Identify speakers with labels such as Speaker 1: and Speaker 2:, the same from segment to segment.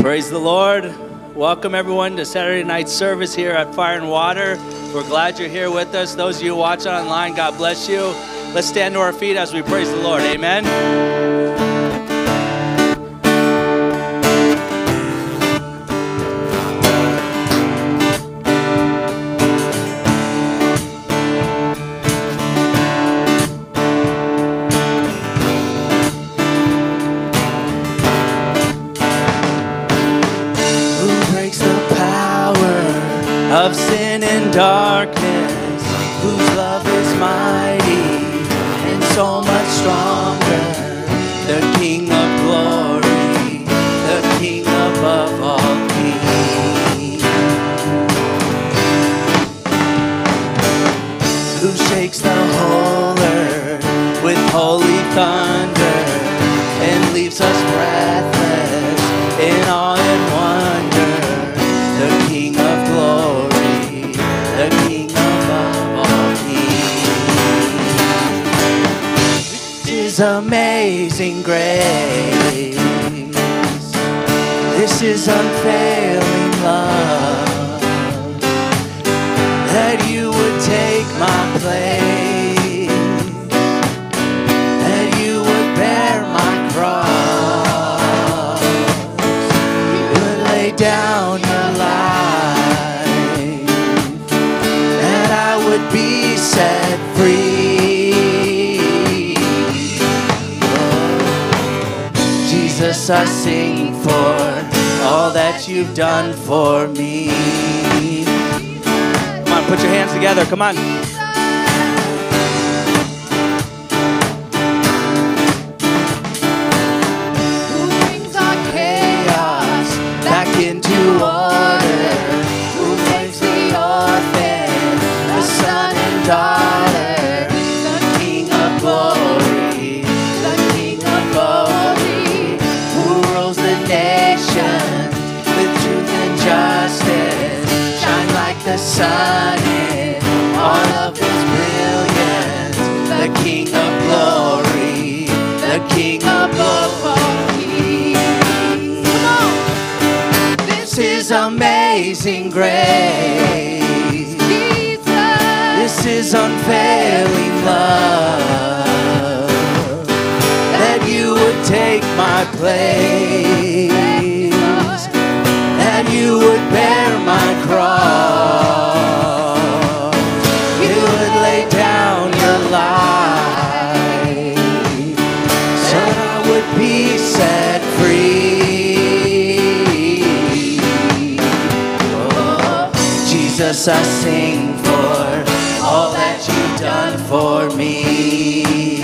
Speaker 1: Praise the Lord. Welcome everyone to Saturday night service here at Fire and Water. We're glad you're here with us. Those of you watching online, God bless you. Let's stand to our feet as we praise the Lord. Amen. Of sin and darkness, whose love is mighty and so much stronger. The King of glory, the King above all kings, who shakes the whole earth with holy thunder and leaves us breathless in awe and wonder. The King of glory, the King above all kings. This is amazing grace. This is unfailing love, that you would take my place, that you would bear my cross, you would lay down your life, that I would be set free. Oh, Jesus, I sing for all that you've done for me. Come on, put your hands together. Come on. Who brings our chaos back into order? Who makes the orphan a son and daughter? The King of glory, the King of glory, who rules the nation with truth and justice, shine like the sun in all of his brilliance. The King of glory, the King above all kings. Come on. This is amazing grace. Jesus. This is unfailing love, that you would take my place, that you would bear my cross, you would lay down your life, so that I would be set free. Oh, Jesus, I sing for all that you've done for me.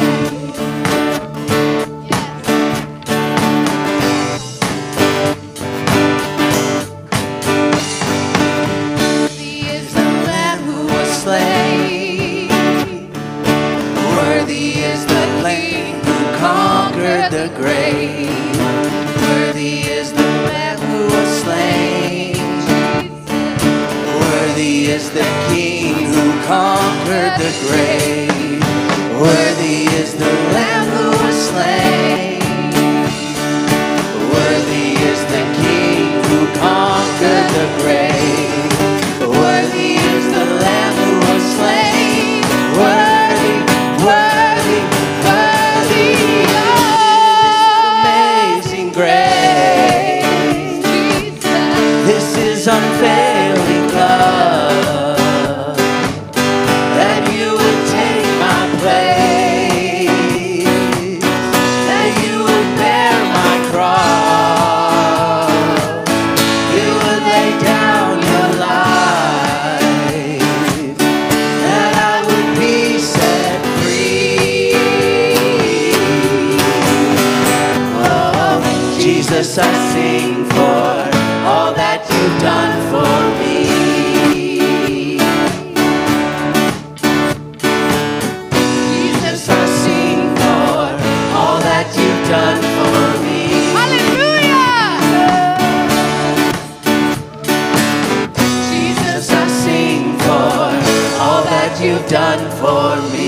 Speaker 1: The grave, worthy is the Lamb who was slain, worthy is the King who conquered the grave, worthy is the Lamb who was slain, worthy is the King who conquered the grave, worthy is the Lamb who was slain, worthy, worthy, worthy. Grace. This is unfailing love, that you would take my place, that you would bear my cross, you would lay down your life, that I would be set free. Oh, Jesus, I sing for all that you've done for me. Jesus, I sing for all that you've done for me. Hallelujah! Jesus, I sing for all that you've done for me.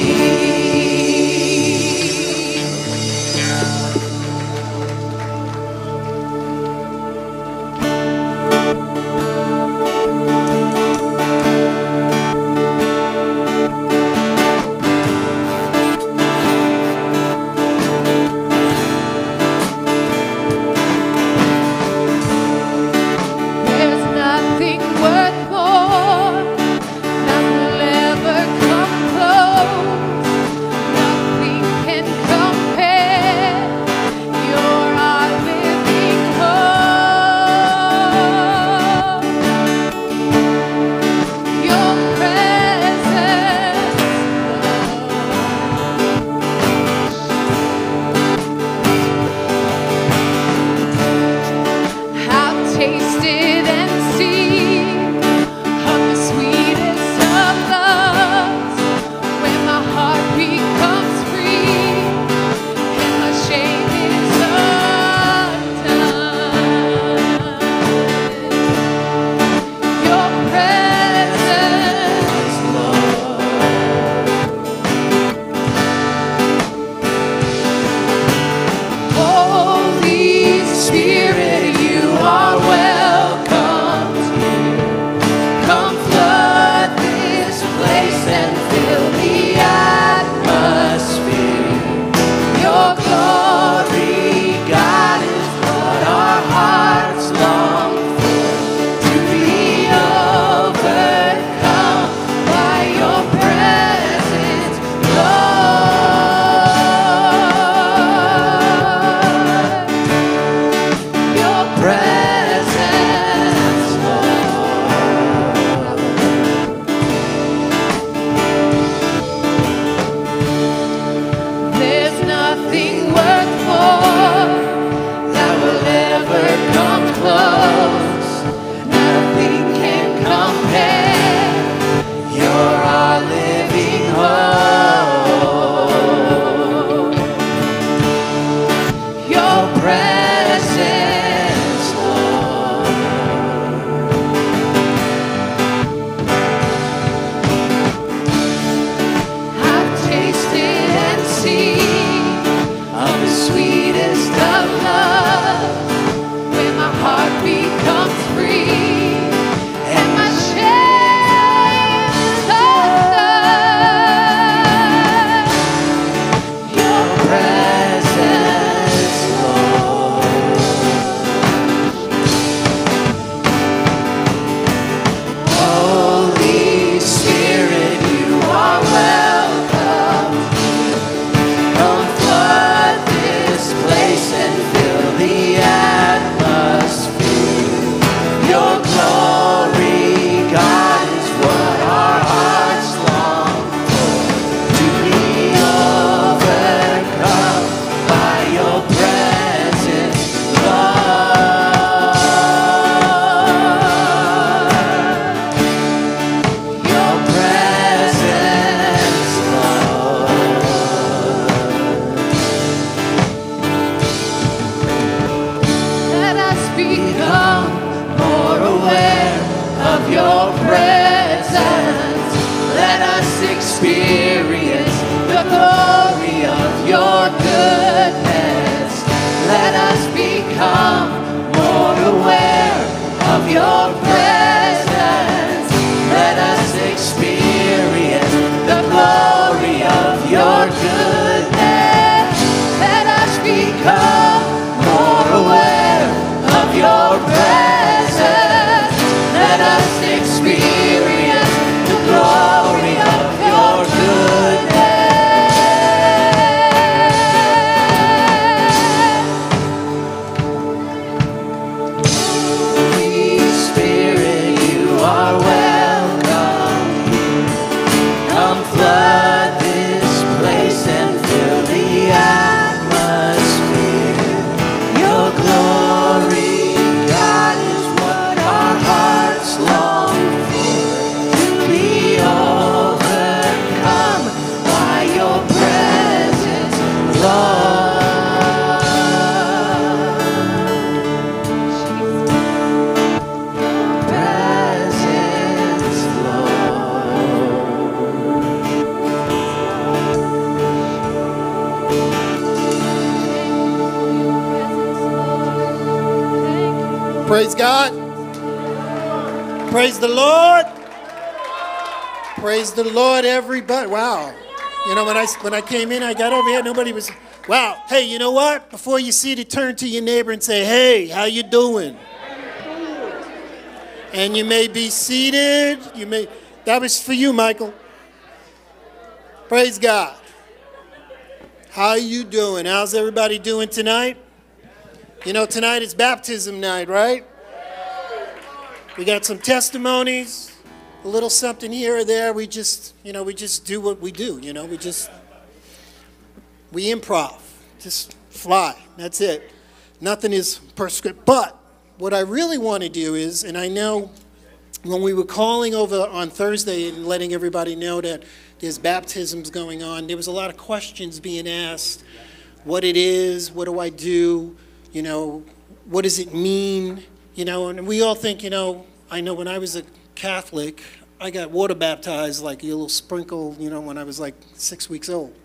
Speaker 1: experience the glory of your goodness. Let us become more aware of your presence. Let us experience the glory of your goodness. Holy Spirit, you are welcome. Come flood this place and fill the atmosphere. Your glory, God, is what our hearts long for. To be overcome by your presence, Lord. Presence,
Speaker 2: Praise God. Praise the Lord. Praise the Lord, everybody. Wow. You know, when I came in, I got over here, nobody was, wow. Hey, you know what? Before you see it, turn to your neighbor and say, hey, how you doing? And you may be seated. That was for you, Michael. Praise God. How you doing? How's everybody doing tonight? You know, tonight is baptism night, right? We got some testimonies, a little something here or there. We just do what we do, we improv, just fly. That's it. Nothing is per script. But what I really want to do is, and I know when we were calling over on Thursday and letting everybody know that there's baptisms going on, there was a lot of questions being asked. What it is, what do I do? What does it mean? And we all think, I know when I was a Catholic, I got water baptized like a little sprinkle, when I was like 6 weeks old.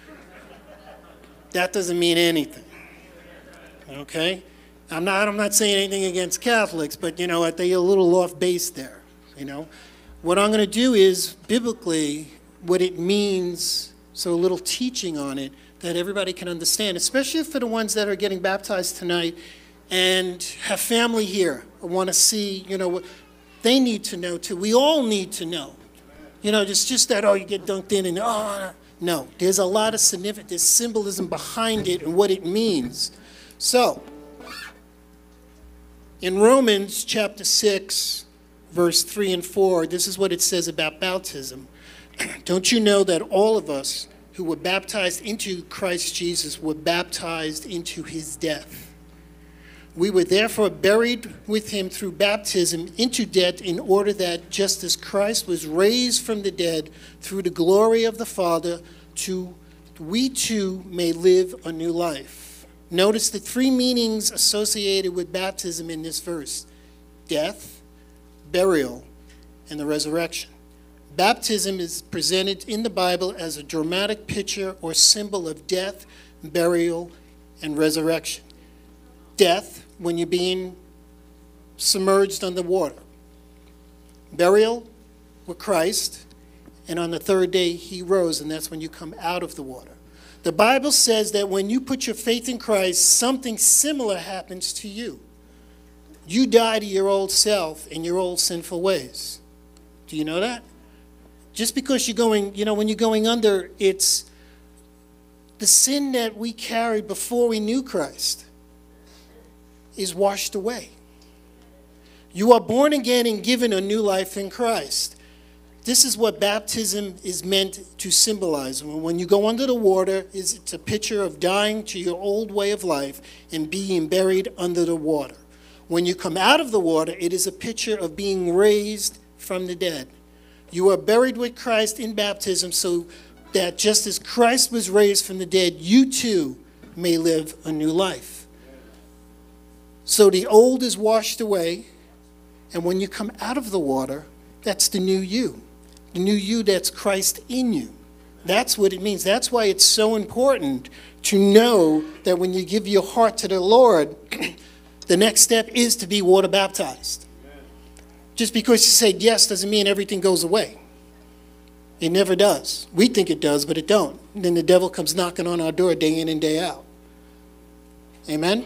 Speaker 2: That doesn't mean anything, okay? I'm not saying anything against Catholics, but, they're a little off base there, What I'm going to do is, biblically, what it means, so a little teaching on it, that everybody can understand, especially for the ones that are getting baptized tonight and have family here or want to see, what they need to know too. We all need to know. Just that, you get dunked in and, no. There's a lot of significance, there's symbolism behind it and what it means. So, in Romans chapter 6, verse 3 and 4, this is what it says about baptism. Don't you know that all of us who were baptized into Christ Jesus were baptized into his death? We were therefore buried with him through baptism into death, in order that just as Christ was raised from the dead through the glory of the Father, we too may live a new life. Notice the three meanings associated with baptism in this verse: death, burial, and the resurrection. Baptism is presented in the Bible as a dramatic picture or symbol of death, burial, and resurrection. Death, when you're being submerged under water. Burial with Christ, and on the third day he rose, and that's when you come out of the water. The Bible says that when you put your faith in Christ, something similar happens to you. You die to your old self and your old sinful ways. Do you know that? Just because you're going, when you're going under, it's the sin that we carried before we knew Christ is washed away. You are born again and given a new life in Christ. This is what baptism is meant to symbolize. When you go under the water, it's a picture of dying to your old way of life and being buried under the water. When you come out of the water, it is a picture of being raised from the dead. You are buried with Christ in baptism so that just as Christ was raised from the dead, you too may live a new life. So the old is washed away, and when you come out of the water, that's the new you. The new you that's Christ in you. That's what it means. That's why it's so important to know that when you give your heart to the Lord, the next step is to be water baptized. Just because you say yes doesn't mean everything goes away. It never does. We think it does, but it don't. And then the devil comes knocking on our door day in and day out. Amen?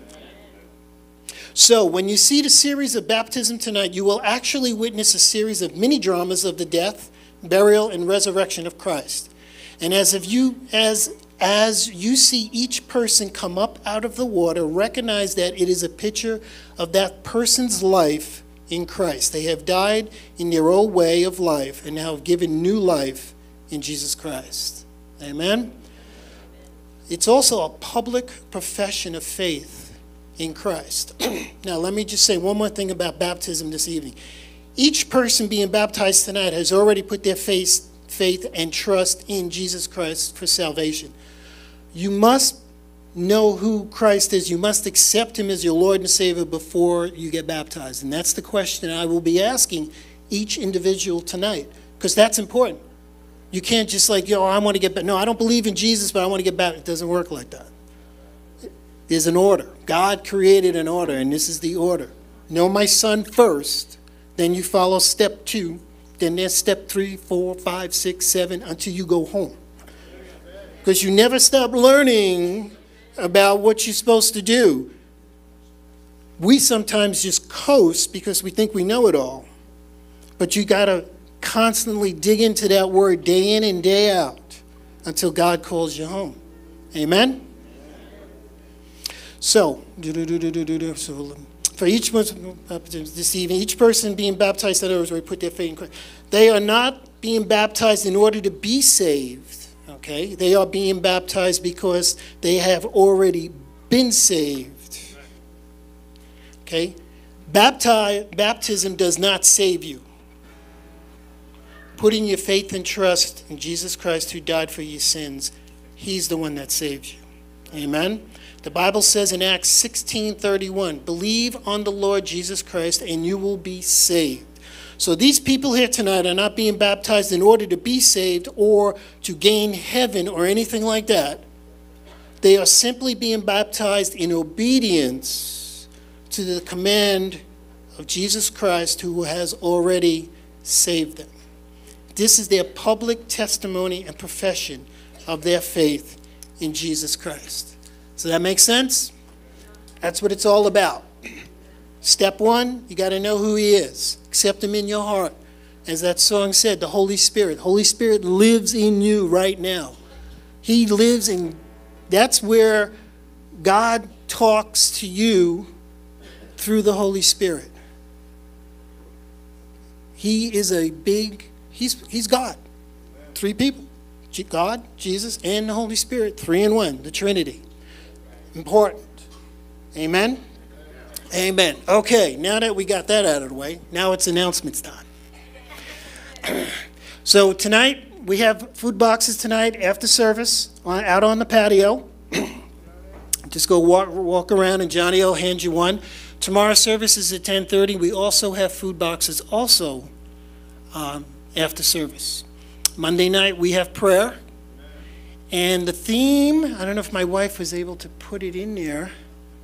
Speaker 2: So when you see the series of baptism tonight, you will actually witness a series of mini dramas of the death, burial, and resurrection of Christ. And as you see each person come up out of the water, recognize that it is a picture of that person's life in Christ. They have died in their old way of life and now have given new life in Jesus Christ. Amen? It's also a public profession of faith in Christ. Now, let me just say one more thing about baptism this evening. Each person being baptized tonight has already put their faith and trust in Jesus Christ for salvation. You must know who Christ is. You must accept him as your Lord and Savior before you get baptized. And that's the question I will be asking each individual tonight, because that's important. You can't just like, I want to get baptized. No, I don't believe in Jesus, but I want to get baptized. It doesn't work like that. There's an order. God created an order, and this is the order. Know my son first, then you follow step 2, then there's step 3, 4, 5, 6, 7, until you go home. Because you never stop learning about what you're supposed to do. We sometimes just coast because we think we know it all. But you got to constantly dig into that word day in and day out until God calls you home. Amen? So for each person this evening, each person being baptized, in other words, we put their faith in Christ. They are not being baptized in order to be saved. Okay, they are being baptized because they have already been saved. Okay, baptism does not save you. Putting your faith and trust in Jesus Christ who died for your sins, he's the one that saves you. Amen. The Bible says in Acts 16:31, believe on the Lord Jesus Christ and you will be saved. So these people here tonight are not being baptized in order to be saved or to gain heaven or anything like that. They are simply being baptized in obedience to the command of Jesus Christ who has already saved them. This is their public testimony and profession of their faith in Jesus Christ. So that makes sense? That's what it's all about. Step 1, you got to know who he is. Accept him in your heart. As that song said, the Holy Spirit. Holy Spirit lives in you right now. He lives in, that's where God talks to you through the Holy Spirit. He is he's God. 3 people. God, Jesus, and the Holy Spirit. 3 in 1, the Trinity. Important. Amen? Amen. Okay, now that we got that out of the way, now it's announcements time. So tonight, we have food boxes tonight after service out on the patio. Just go walk around and Johnny will hand you one. Tomorrow's service is at 10:30. We also have food boxes also after service. Monday night, we have prayer. And the theme, I don't know if my wife was able to put it in there.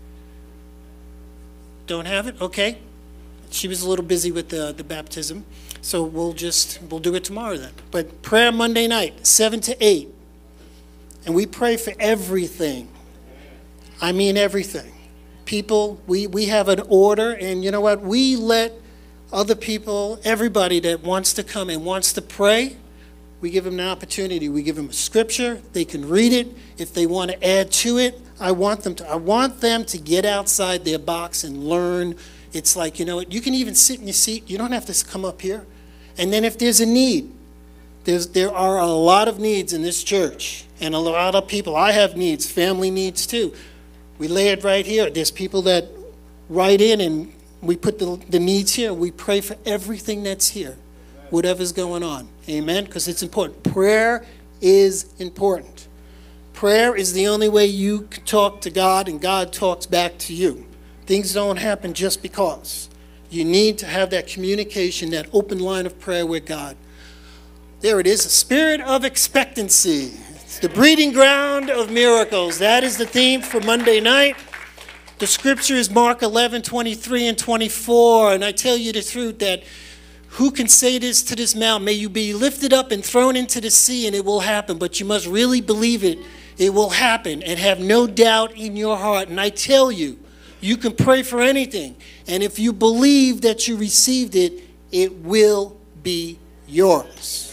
Speaker 2: Don't have it? Okay. She was a little busy with the baptism. So we'll do it tomorrow then. But prayer Monday night, 7 to 8. And we pray for everything. I mean everything. People, we have an order, and you know what? We let other people, everybody that wants to come and wants to pray, we give them an opportunity. We give them a scripture. They can read it. If they want to add to it, I want them to get outside their box and learn. It's like, you can even sit in your seat. You don't have to come up here. And then if there's a need, there are a lot of needs in this church. And a lot of people, I have needs, family needs too. We lay it right here. There's people that write in and we put the needs here. We pray for everything that's here, whatever's going on. Amen? Because it's important. Prayer is important. Prayer is the only way you can talk to God and God talks back to you. Things don't happen just because. You need to have that communication, that open line of prayer with God. There it is, a spirit of expectancy. It's the breeding ground of miracles. That is the theme for Monday night. The scripture is Mark 11:23 and 24. And I tell you the truth that Who can say this to this mountain? May you be lifted up and thrown into the sea, and it will happen. But you must really believe it. It will happen, and have no doubt in your heart. And I tell you, you can pray for anything. And if you believe that you received it, it will be yours.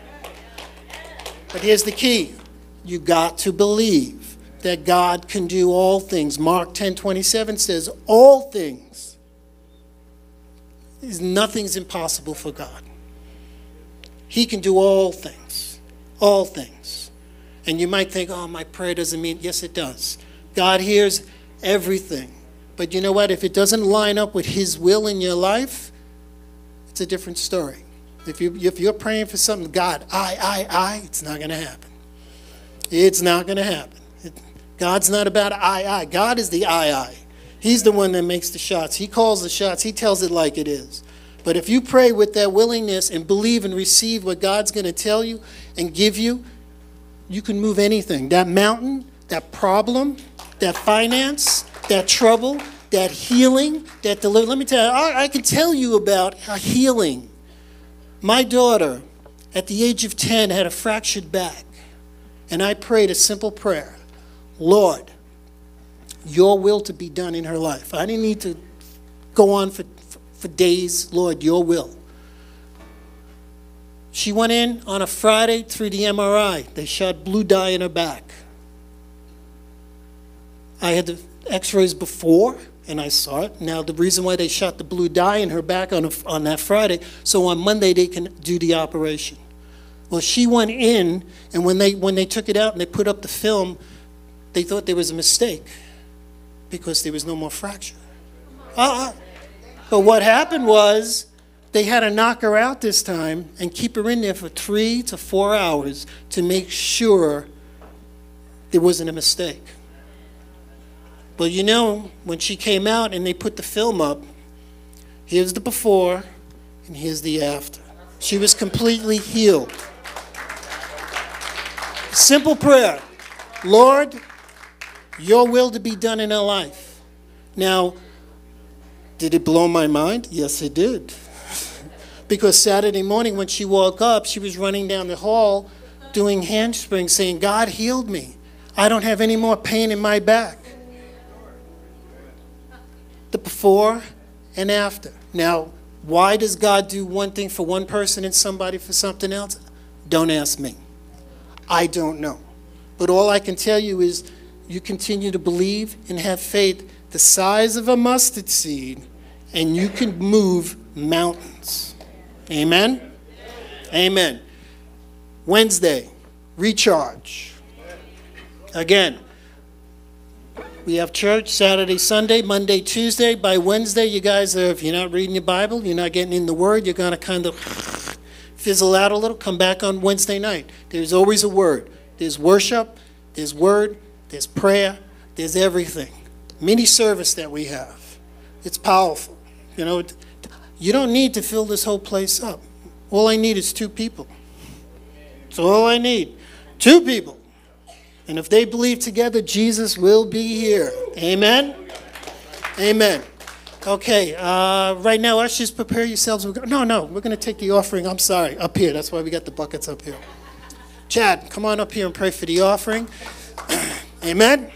Speaker 2: But here's the key. You got to believe that God can do all things. Mark 10:27 says, all things. Nothing's impossible for God. He can do all things. All things. And you might think, oh, my prayer doesn't mean, yes, it does. God hears everything. But you know what? If it doesn't line up with His will in your life, it's a different story. If you're praying for something, God, it's not going to happen. It's not going to happen. God's not about I. God is the I. He's the one that makes the shots. He calls the shots. He tells it like it is. But if you pray with that willingness and believe and receive what God's going to tell you and give you, you can move anything. That mountain, that problem, that finance, that trouble, that healing, that deliverance. Let me tell you, I can tell you about a healing. My daughter, at the age of 10, had a fractured back. And I prayed a simple prayer. Lord, your will to be done in her life. I didn't need to go on for days. Lord, your will. She went in on a Friday through the MRI. They shot blue dye in her back. I had the x-rays before, and I saw it. Now, the reason why they shot the blue dye in her back on that Friday, so on Monday they can do the operation. Well, she went in, and when they took it out and they put up the film, they thought there was a mistake because there was no more fracture. But what happened was they had to knock her out this time and keep her in there for 3 to 4 hours to make sure there wasn't a mistake. But you know, when she came out and they put the film up, here's the before and here's the after. She was completely healed. Simple prayer. Lord, your will to be done in her life. Now, did it blow my mind? Yes, it did. Because Saturday morning when she woke up, she was running down the hall doing handsprings saying, God healed me. I don't have any more pain in my back. The before and after. Now, why does God do one thing for one person and somebody for something else? Don't ask me. I don't know. But all I can tell you is you continue to believe and have faith the size of a mustard seed, and you can move mountains. Amen? Amen. Wednesday, recharge. Again, we have church Saturday, Sunday, Monday, Tuesday. By Wednesday, you guys are, if you're not reading your Bible, you're not getting in the Word, you're going to kind of fizzle out a little. Come back on Wednesday night. There's always a word. There's worship, there's word, there's prayer, there's everything. Mini service that we have. It's powerful. You know, you don't need to fill this whole place up. All I need is 2 people. That's all I need. 2 people. And if they believe together, Jesus will be here. Amen? Amen. Okay, right now, ushers, prepare yourselves. No, we're going to take the offering. I'm sorry, up here. That's why we got the buckets up here. Chad, come on up here and pray for the offering. Amen?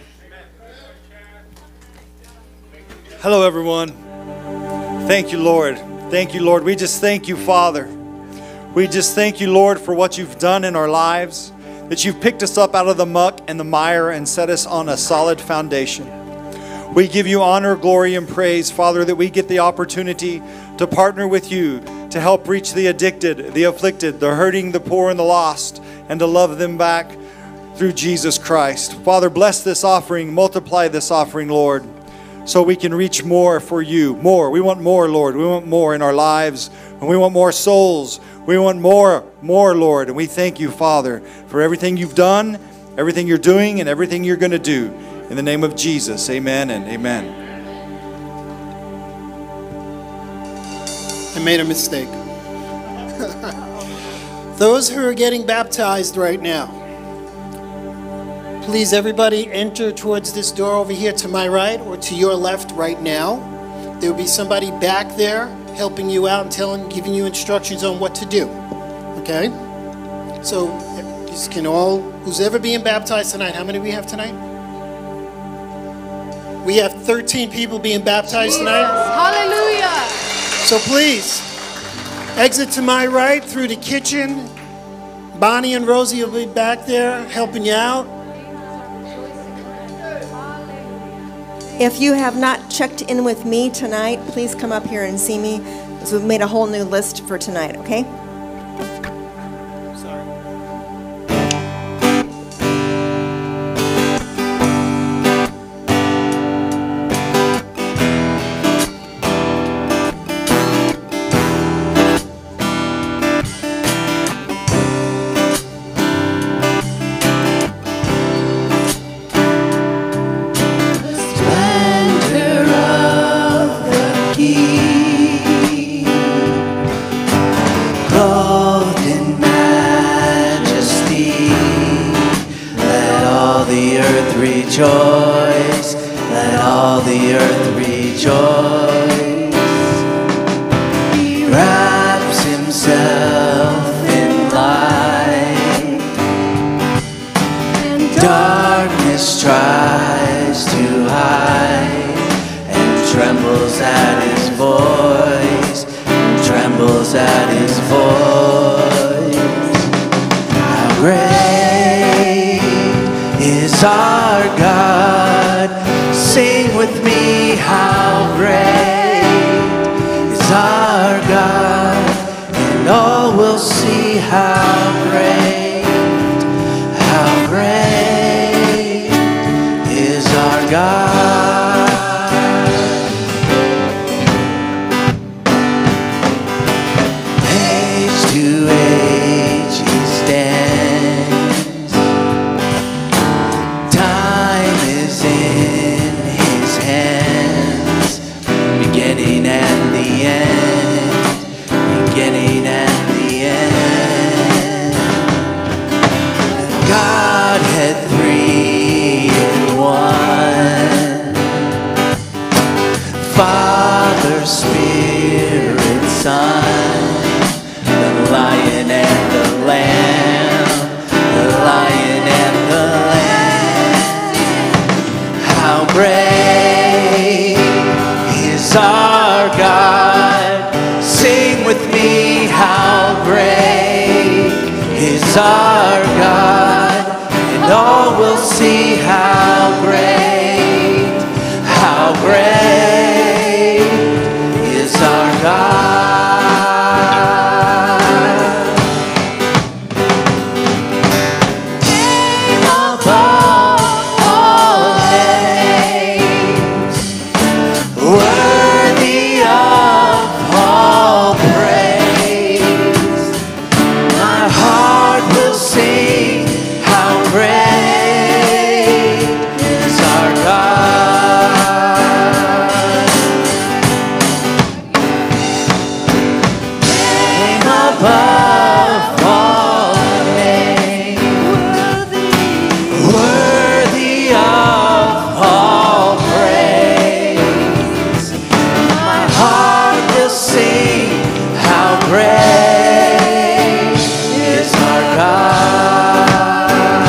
Speaker 3: Hello, everyone. Thank you, Lord. Thank you, Lord. We just thank you, Father. We just thank you, Lord, for what you've done in our lives, that you've picked us up out of the muck and the mire and set us on a solid foundation. We give you honor, glory, and praise, Father, that we get the opportunity to partner with you to help reach the addicted, the afflicted, the hurting, the poor, and the lost, and to love them back through Jesus Christ. Father, bless this offering, multiply this offering, Lord, so we can reach more for you. More. We want more, Lord. We want more in our lives, and we want more souls. We want more, Lord. And we thank you, Father, for everything you've done, everything you're doing, and everything you're going to do. In the name of Jesus, amen and amen.
Speaker 2: I made a mistake. Those who are getting baptized right now, please, everybody, enter towards this door over here to my right or to your left right now. There will be somebody back there helping you out and giving you instructions on what to do. Okay? So, who's ever being baptized tonight, how many do we have tonight? We have 13 people being baptized tonight.
Speaker 4: Hallelujah.
Speaker 2: So please, exit to my right through the kitchen. Bonnie and Rosie will be back there helping you out.
Speaker 5: If you have not checked in with me tonight, please come up here and see me, because we've made a whole new list for tonight, okay?
Speaker 1: Rejoice, let all the earth rejoice. He wraps himself in light, and darkness tries to hide, and trembles at his voice, and trembles at his voice. How great is our God, sing with me, how great is our God, and all will see how great is our God. Age to age he stands, time is in his hands, beginning and the end, beginning and the end. Godhead three in one, Father, Spirit, Son, the Lion and the Lamb, the Lion and the Lamb. How great is our God, sing with me, how great is our God, and all will see how great is our God. Name above all names, worthy of all praise. My heart will sing, how great is our God. Name above all names, worthy of all praise. My heart will sing, how great is our God.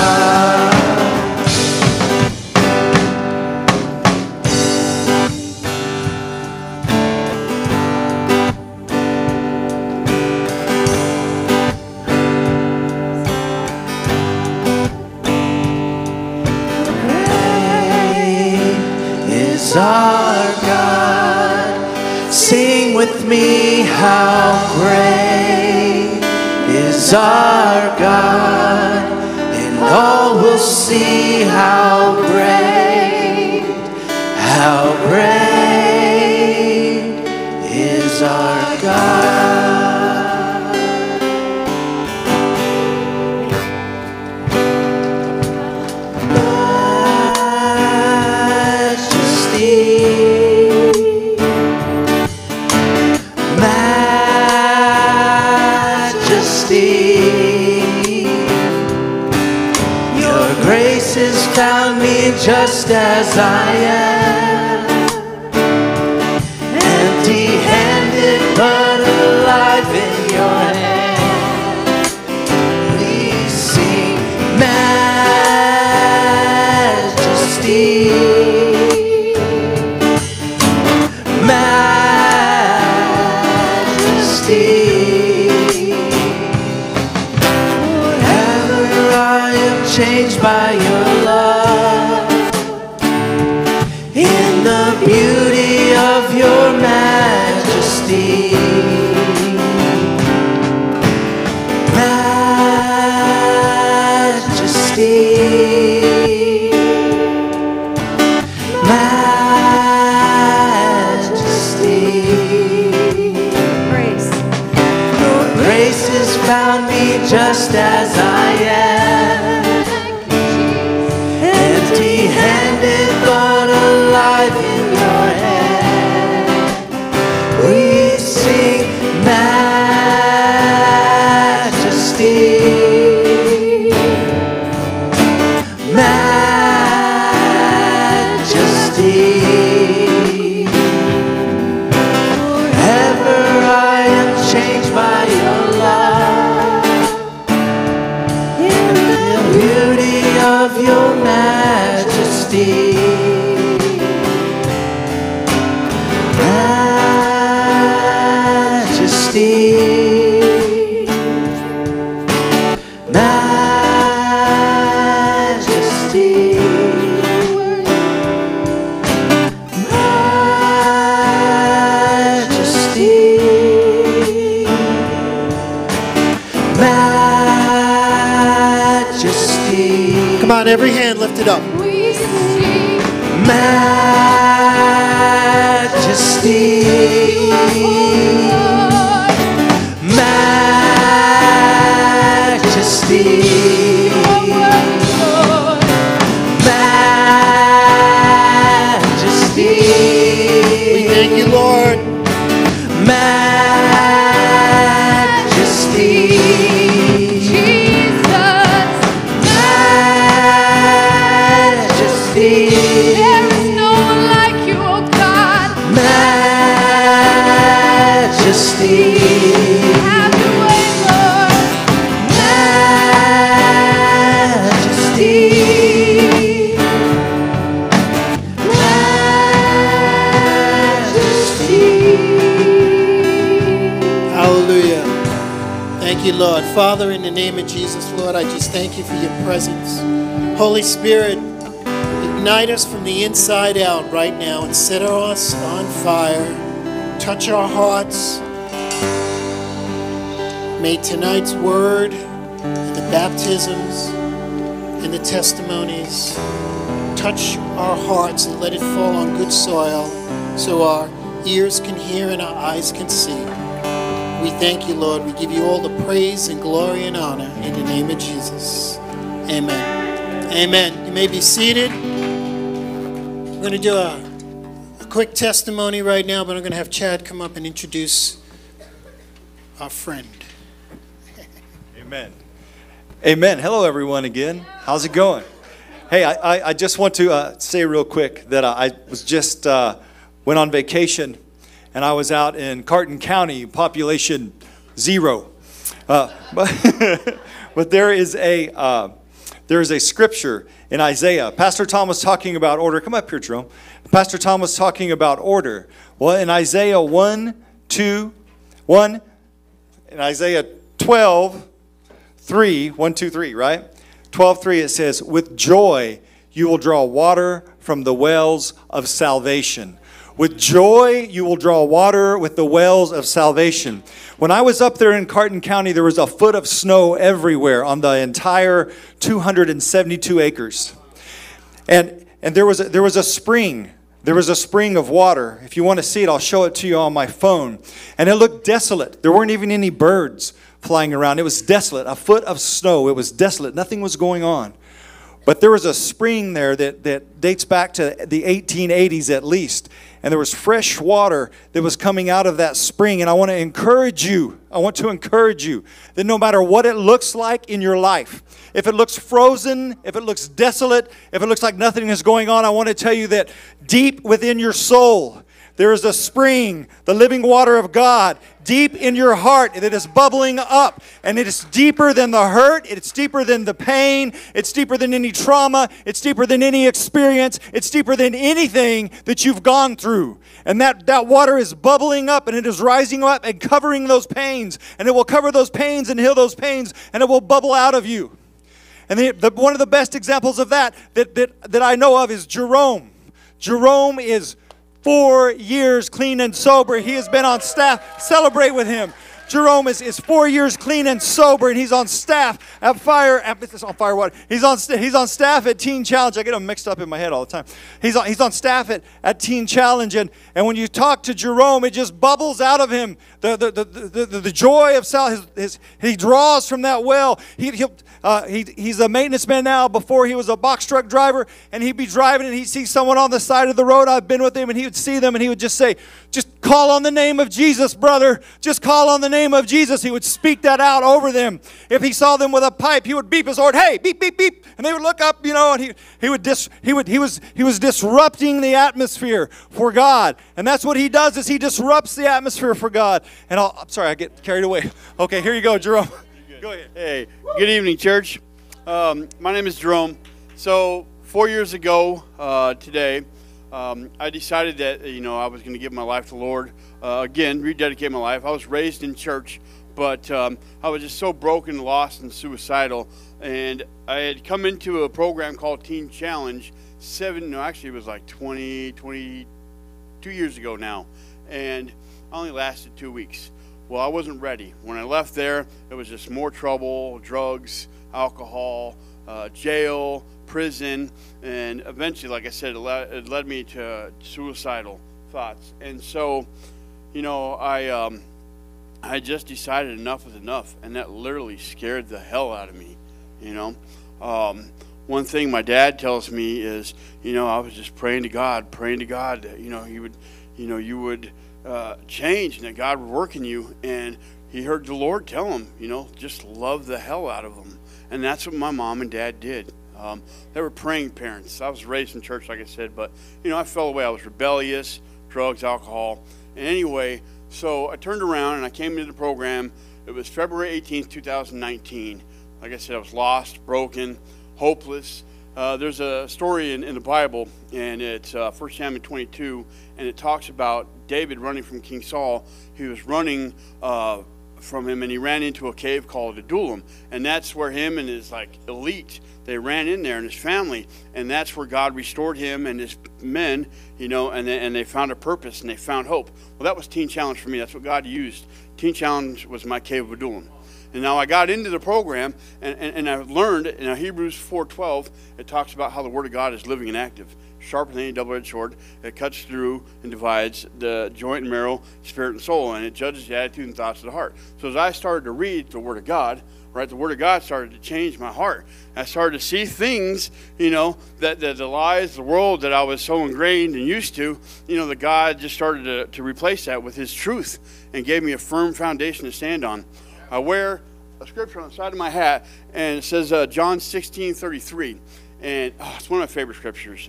Speaker 1: Great is our God, sing with me, how great is our God, and all will see how great is our God. Majesty, your grace has found me just as I am, empty-handed changed by your love. In the beauty of your majesty. Majesty. Found me just as I am, empty-handed but alive in your hand. We sing majesty, majesty. Forever I am changed by your love. Beauty of your majesty. Majesty. Majesty. Majesty.
Speaker 2: Come on, every hand lifted up.
Speaker 1: Majesty. Majesty. Majesty.
Speaker 2: We thank you, Lord.
Speaker 1: Majesty.
Speaker 4: There is no one like you, oh God.
Speaker 1: Majesty.
Speaker 4: Have your way, Lord.
Speaker 1: Majesty. Majesty.
Speaker 2: Hallelujah. Thank you, Lord. Father, in the name of Jesus, Lord, I just thank you for your presence. Holy Spirit, ignite us from the inside out right now and set us on fire. Touch our hearts. May tonight's word and the baptisms and the testimonies touch our hearts and let it fall on good soil so our ears can hear and our eyes can see. We thank you, Lord. We give you all the praise and glory and honor in the name of Jesus. Amen. Amen. You may be seated. We're going to do a quick testimony right now, but I'm going to have Chad come up and introduce our friend.
Speaker 3: Amen. Amen. Hello, everyone, again. How's it going? Hey, I just want to say real quick that I was just went on vacation, and I was out in Carton County, population 0. But there is a scripture in Isaiah. Pastor Tom was talking about order. Come up here, Jerome. Pastor Tom was talking about order. Well, in Isaiah 1, 2, 1, in Isaiah 12, 3, 1, 2, 3, right? 12:3, it says, with joy you will draw water from the wells of salvation. With joy you will draw water with the wells of salvation. When I was up there in Carton County, there was a foot of snow everywhere on the entire 272 acres. And there was a spring. There was a spring of water. If you want to see it, I'll show it to you on my phone. And it looked desolate. There weren't even any birds flying around. It was desolate. A foot of snow. It was desolate. Nothing was going on. But there was a spring there that dates back to the 1880s at least. And there was fresh water that was coming out of that spring. And I want to encourage you that no matter what it looks like in your life, if it looks frozen, if it looks desolate, if it looks like nothing is going on, I want to tell you that deep within your soul, there is a spring, the living water of God, deep in your heart that is bubbling up. And it is deeper than the hurt. It's deeper than the pain. It's deeper than any trauma. It's deeper than any experience. It's deeper than anything that you've gone through. And that water is bubbling up, and it is rising up and covering those pains. And it will cover those pains and heal those pains, and it will bubble out of you. And one of the best examples of that I know of is Jerome. Jerome is 4 years clean and sober. He has been on staff. Celebrate with him. Jerome is 4 years clean and sober, and he's on staff at He's on staff at Teen Challenge. I get them mixed up in my head all the time. He's on staff at Teen Challenge, and when you talk to Jerome, it just bubbles out of him the joy of salvation. He draws from that well. He's a maintenance man now. Before he was a box truck driver, and he'd be driving and he'd see someone on the side of the road. I've been with him, and he would see them, and he would just say, "Just call on the name of Jesus, brother. Just call on the name of Jesus." He would speak that out over them. If he saw them with a pipe, he would beep his horn, "Hey, beep, beep, beep," and they would look up, and he was disrupting the atmosphere for God, and that's what he does, is he disrupts the atmosphere for God. And I'm sorry, I get carried away. Okay, here you go, Jerome. Go ahead.
Speaker 6: Hey, good evening, church. My name is Jerome. So 4 years ago today, I decided that I was going to give my life to the Lord again, rededicate my life. I was raised in church, but I was just so broken, lost, and suicidal. And I had come into a program called Teen Challenge it was like 22 years ago now, and I only lasted 2 weeks. Well, I wasn't ready. When I left there, it was just more trouble, drugs, alcohol, jail, prison, and eventually, like I said, it led me to suicidal thoughts. And so, I just decided enough was enough, and that literally scared the hell out of me. One thing my dad tells me is, I was just praying to God that, you would change, and that God would work in you. And he heard the Lord tell him, just love the hell out of them. And that's what my mom and dad did. They were praying parents. I was raised in church, like I said, but, I fell away. I was rebellious, drugs, alcohol. And anyway, so I turned around and I came into the program. It was February 18th, 2019. Like I said, I was lost, broken, hopeless. There's a story in the Bible, and it's 1 Samuel 22, and it talks about David running from King Saul. He was running from him, and he ran into a cave called Adullam, and that's where him and his elite, they ran in there, and his family, and that's where God restored him and his men, and they found a purpose and they found hope. Well, that was Teen Challenge for me. That's what God used. Teen Challenge was my cave of Adullam. And now I got into the program, and I learned in Hebrews 4:12, it talks about how the Word of God is living and active, sharper than any double-edged sword. It cuts through and divides the joint and marrow, spirit and soul, and it judges the attitude and thoughts of the heart. So as I started to read the Word of God, the Word of God started to change my heart. I started to see things, that the lies of the world that I was so ingrained and used to, that God just started to replace that with His truth and gave me a firm foundation to stand on. I wear a scripture on the side of my hat, and it says John 16:33, and it's one of my favorite scriptures.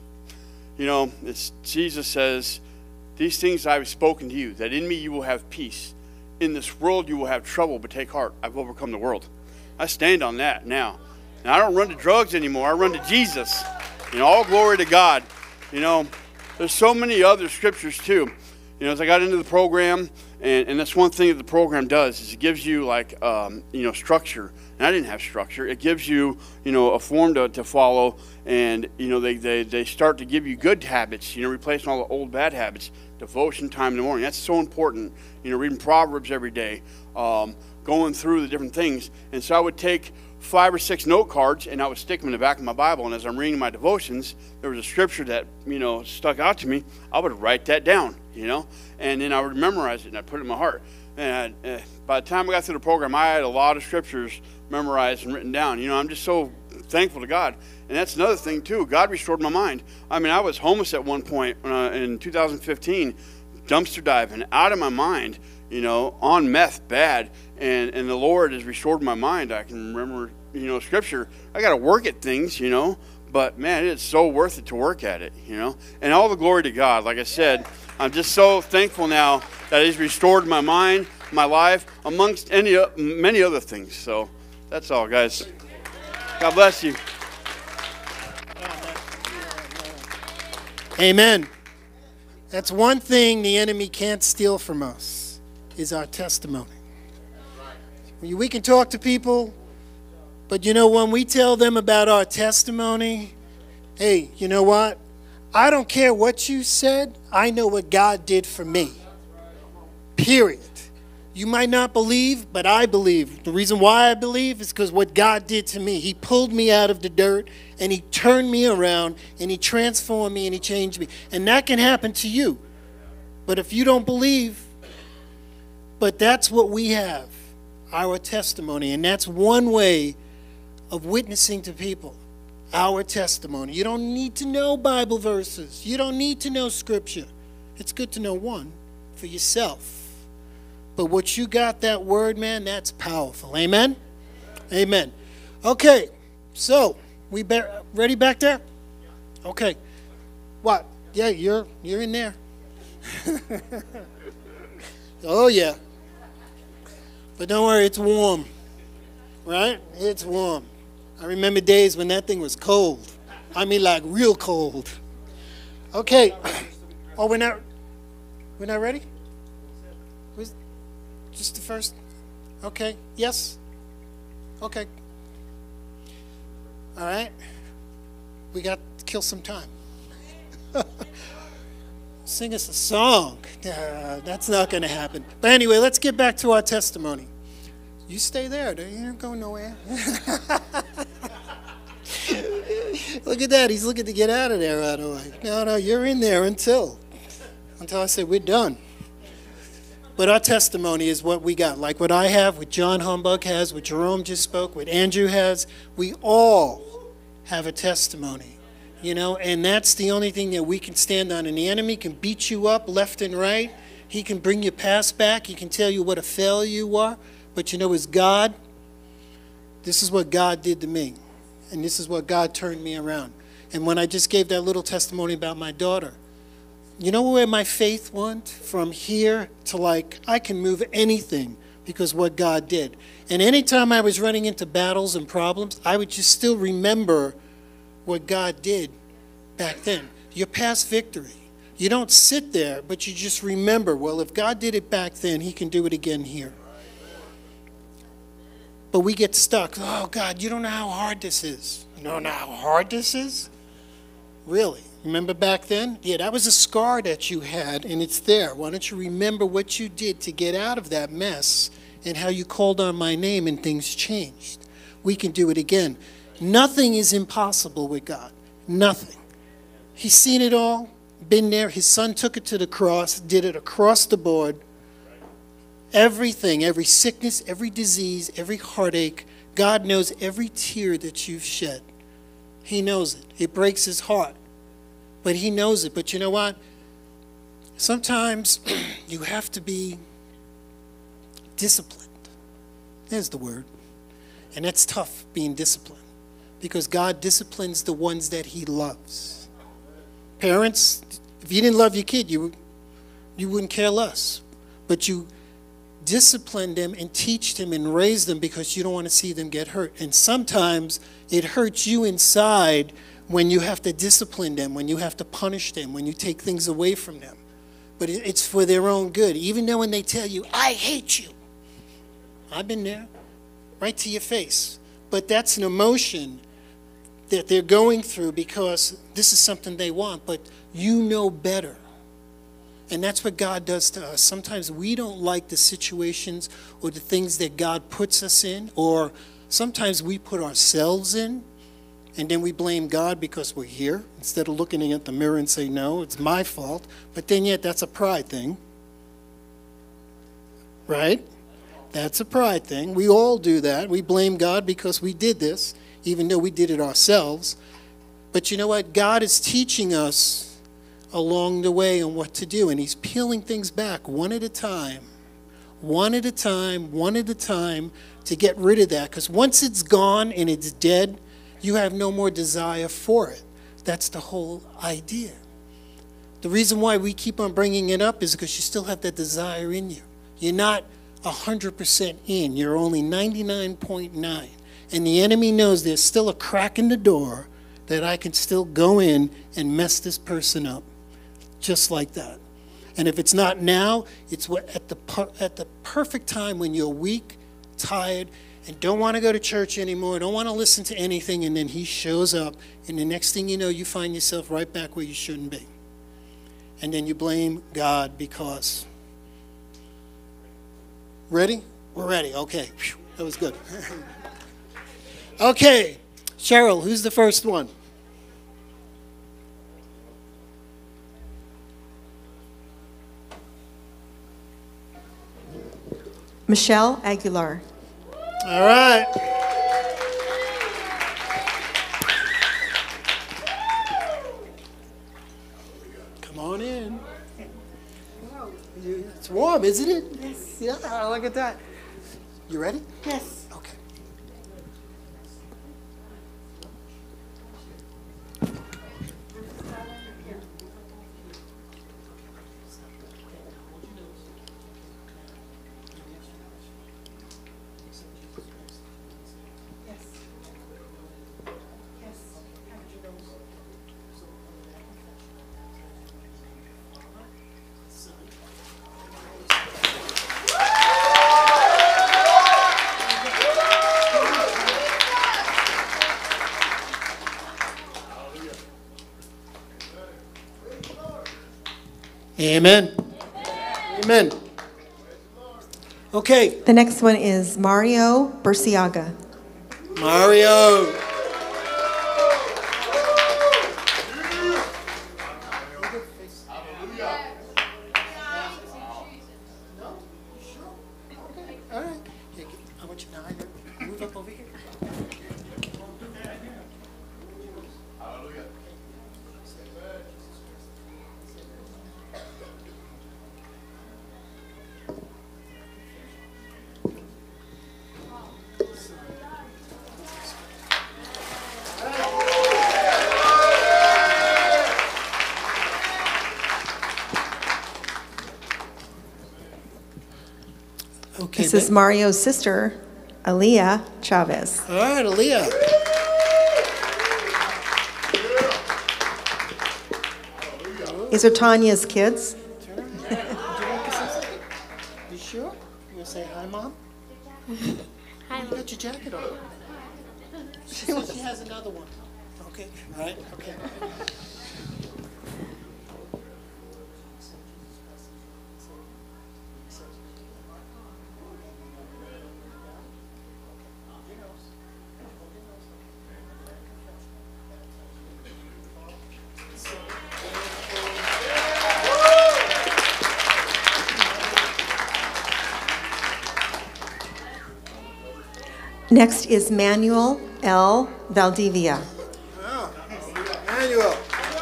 Speaker 6: Jesus says, "These things I have spoken to you, that in me you will have peace. In this world you will have trouble, but take heart, I've overcome the world." I stand on that now. Now I don't run to drugs anymore. I run to Jesus. All glory to God. There's so many other scriptures too. As I got into the program, and that's one thing that the program does, is it gives you structure. And I didn't have structure. It gives you, a form to follow, and, they start to give you good habits, replacing all the old bad habits. Devotion time in the morning. That's so important. Reading Proverbs every day, going through the different things. And so I would take 5 or 6 note cards, and I would stick them in the back of my Bible. And as I'm reading my devotions, there was a scripture that, stuck out to me. I would write that down, and then I would memorize it, and I'd put it in my heart. And by the time I got through the program, I had a lot of scriptures memorized and written down. I'm just so thankful to God. And that's another thing, too. God restored my mind. I was homeless at one point in 2015, dumpster diving, out of my mind, on meth, bad. And the Lord has restored my mind. I can remember, scripture. I got to work at things, but man, it's so worth it to work at it, And all the glory to God. Like I said, I'm just so thankful now that He's restored my mind, my life, amongst many other things. So that's all, guys. God bless you.
Speaker 2: Amen. That's one thing the enemy can't steal from us, is our testimony. We can talk to people, But you know, when we tell them about our testimony, hey, you know what? I don't care what you said. I know what God did for me. Period. You might not believe, but I believe. The reason why I believe is because what God did to me. He pulled me out of the dirt, and He turned me around, and He transformed me, and He changed me. And that can happen to you. But if you don't believe, but that's what we have, our testimony. And that's one way of witnessing to people, our testimony. You don't need to know Bible verses. You don't need to know Scripture. It's good to know one for yourself. But what you got, that word, man, that's powerful. Amen? Amen. Okay, so we ready back there? Okay. What? Yeah, you're in there. Oh, yeah. But don't worry, it's warm. Right? It's warm. I remember days when that thing was cold. I mean, like real cold. Okay. Oh, we're not ready? Just the first? Okay. Yes? Okay. All right. We got to kill some time. Sing us a song. That's not going to happen. But anyway, let's get back to our testimony. You stay there. You don't go nowhere. Look at that. He's looking to get out of there right away. No, you're in there until I say we're done. But our testimony is what we got. Like what I have, what John Humbug has, what Jerome just spoke, what Andrew has. We all have a testimony, you know, and that's the only thing that we can stand on. And the enemy can beat you up left and right. He can bring your past back. He can tell you what a failure you are. But you know, as God, this is what God did to me. And this is what God turned me around. And when I just gave that little testimony about my daughter, you know where my faith went? From here to like, I can move anything because what God did. And anytime I was running into battles and problems, I would just still remember what God did back then. Your past victory. You don't sit there, but you just remember, well, if God did it back then, He can do it again here. But we get stuck. Oh, God, you don't know how hard this is. You don't know how hard this is? Really? Remember back then? Yeah, that was a scar that you had, and it's there. Why don't you remember what you did to get out of that mess and how you called on my name and things changed? We can do it again. Nothing is impossible with God. Nothing. He's seen it all, been there. His Son took it to the cross, did it across the board. Everything, every sickness, every disease, every heartache, God knows every tear that you've shed. He knows it. It breaks His heart. But He knows it. But you know what? Sometimes you have to be disciplined. There's the word. And that's tough, being disciplined. Because God disciplines the ones that He loves. Parents, if you didn't love your kid, you wouldn't care less. But you discipline them and teach them and raise them because you don't want to see them get hurt. And sometimes it hurts you inside when you have to discipline them, when you have to punish them, when you take things away from them. But it's for their own good. Even though when they tell you, I hate you. I've been there, right to your face. But that's an emotion that they're going through because this is something they want, but you know better. And that's what God does to us. Sometimes we don't like the situations or the things that God puts us in, or sometimes we put ourselves in, and then we blame God because we're here, instead of looking at the mirror and say, no, it's my fault. But then yet that's a pride thing. Right? That's a pride thing. We all do that. We blame God because we did this, even though we did it ourselves. But you know what? God is teaching us along the way on what to do, and He's peeling things back one at a time, one at a time, one at a time, to get rid of that. Because once it's gone and it's dead, you have no more desire for it. That's the whole idea. The reason why we keep on bringing it up is because you still have that desire in you. You're not 100% in. You're only 99.9. And the enemy knows there's still a crack in the door that I can still go in and mess this person up. Just like that. And if it's not now, it's at the perfect time when you're weak, tired, and don't want to go to church anymore, don't want to listen to anything, and then he shows up, and the next thing you know, you find yourself right back where you shouldn't be. And then you blame God because. Ready? We're ready. Okay. Whew, that was good. Okay. Cheryl, who's the first one?
Speaker 5: Michelle Aguilar.
Speaker 2: All right. Come on in. It's warm, isn't it? Yes. Yeah, look at that. You ready?
Speaker 5: Yes.
Speaker 2: Okay. Amen. Amen. Okay,
Speaker 5: The next one is Mario Burciaga.
Speaker 2: Mario. All right. Here, I want you to move up over here. Okay.
Speaker 5: This is Mario's sister, Aaliyah Chavez.
Speaker 2: All right, Aaliyah.
Speaker 5: These are Tanya's kids.
Speaker 2: You sure? You gonna say hi, Mom?
Speaker 7: Hi,
Speaker 2: You got your jacket on. She has another one. Okay. All right. Okay.
Speaker 5: Next is Manuel L. Valdivia.
Speaker 2: Manuel.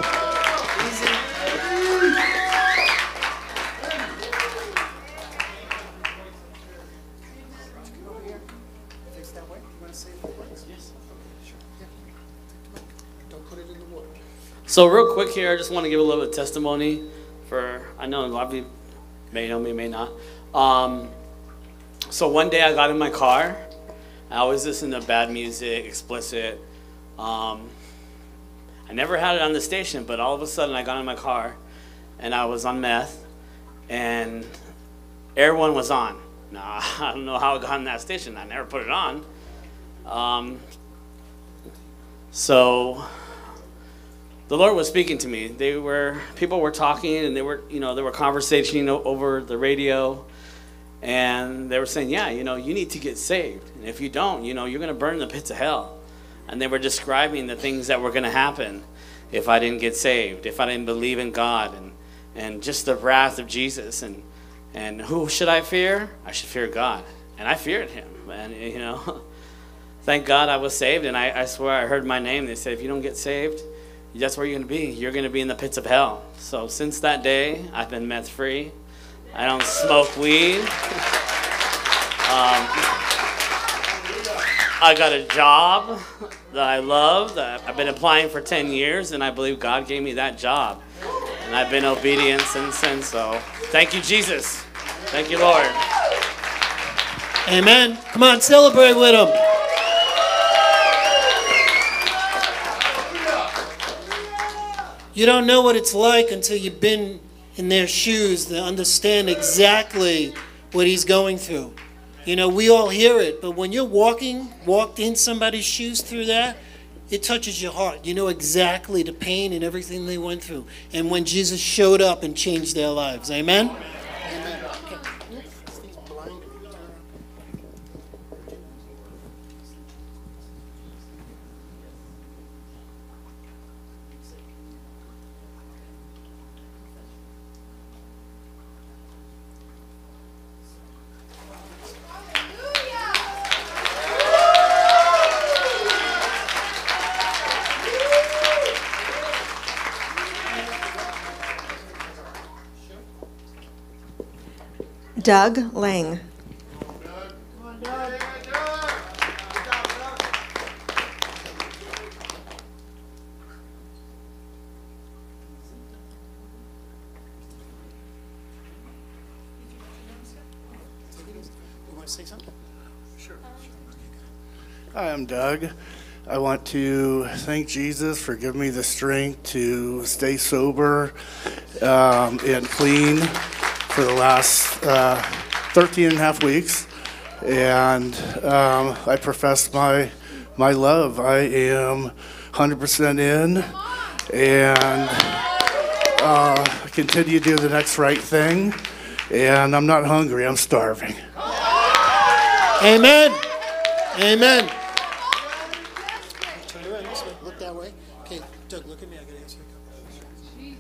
Speaker 1: So real quick here, I just want to give a little bit of testimony for, I know a lot of you may know me, may not. So one day I got in my car. I always listen to bad music, explicit. I never had it on the station, but all of a sudden I got in my car and I was on meth and Air One was on. Now, I don't know how it got on that station. I never put it on. So the Lord was speaking to me. People were talking and they were conversating over the radio. And they were saying, yeah, you need to get saved. And if you don't, you're going to burn in the pits of hell. And they were describing the things that were going to happen if I didn't get saved, if I didn't believe in God, and just the wrath of Jesus. And who should I fear? I should fear God. And I feared him. And, thank God I was saved. And I swear I heard my name. They said, if you don't get saved, that's where you're going to be. You're going to be in the pits of hell. So since that day, I've been meth free. I don't smoke weed. I got a job that I love, that I've been applying for 10 years, and I believe God gave me that job. And I've been obedient since then, so thank you, Jesus. Thank you, Lord.
Speaker 2: Amen. Come on, celebrate with them. You don't know what it's like until you've been in their shoes to understand exactly what he's going through. You know, we all hear it, but when you're walked in somebody's shoes through that, it touches your heart. You know exactly the pain and everything they went through. And when Jesus showed up and changed their lives. Amen? Amen. Okay. These blind.
Speaker 5: Doug Lang.
Speaker 2: You want to say something? Sure.
Speaker 8: Hi, I'm Doug. I want to thank Jesus for giving me the strength to stay sober and clean for the last 13 and a half weeks. And I profess my love. I am 100% in and continue to do the next right thing. And I'm not hungry, I'm starving.
Speaker 2: Amen. Amen. Turn around this way. Look that way. Okay, Doug, look at me. I got to ask you a couple of questions.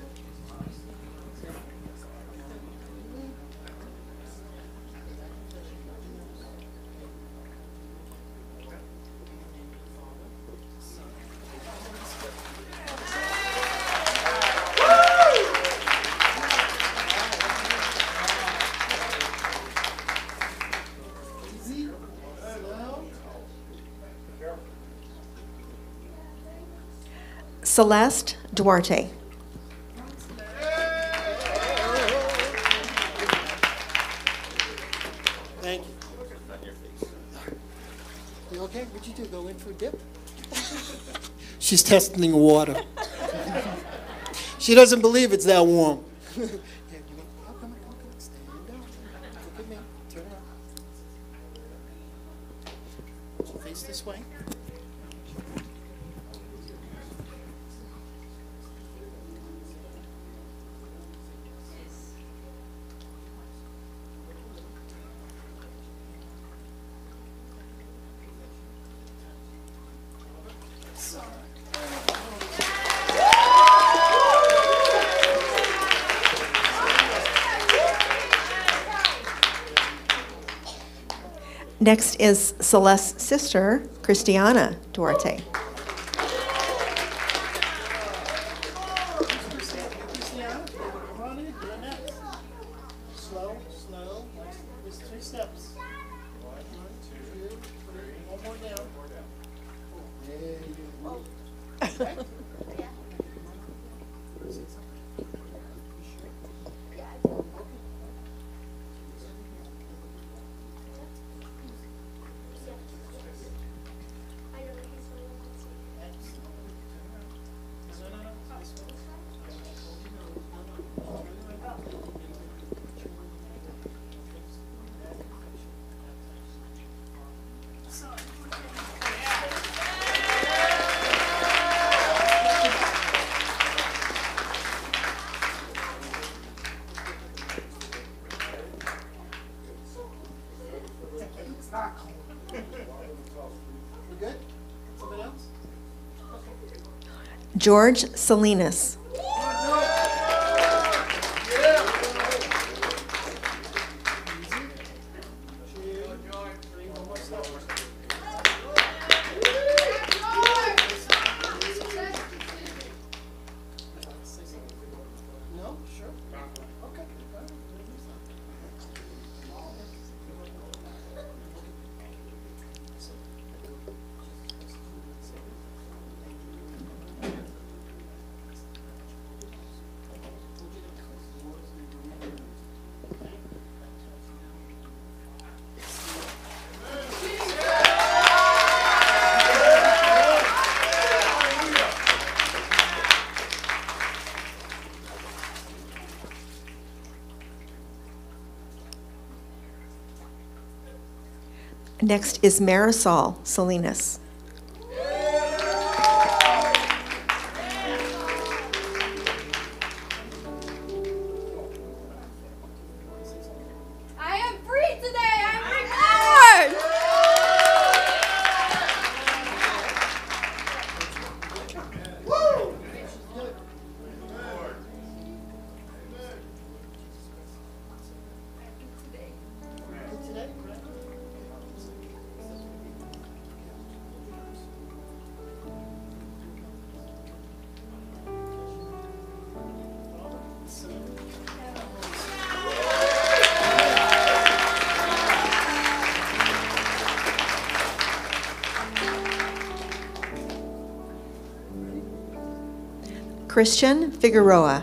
Speaker 5: Celeste Duarte.
Speaker 2: Thank you. You okay? What'd you do? Go in for a dip? She's testing water. She doesn't believe it's that warm. Yeah, you want, oh, come on. Stand up. Look at me. Turn around. Face this way.
Speaker 5: Next is Celeste's sister, Christiana Duarte.
Speaker 2: Christiana, come on in. You're next. Slow. Just 3 steps. 1, 2, 3. One more down. There you go. Okay. We're good? Somebody else?
Speaker 5: George Salinas.
Speaker 2: No? Sure? Okay.
Speaker 5: Next is Marisol Salinas.
Speaker 4: I am free today. I'm reborn.
Speaker 5: Christian Figueroa.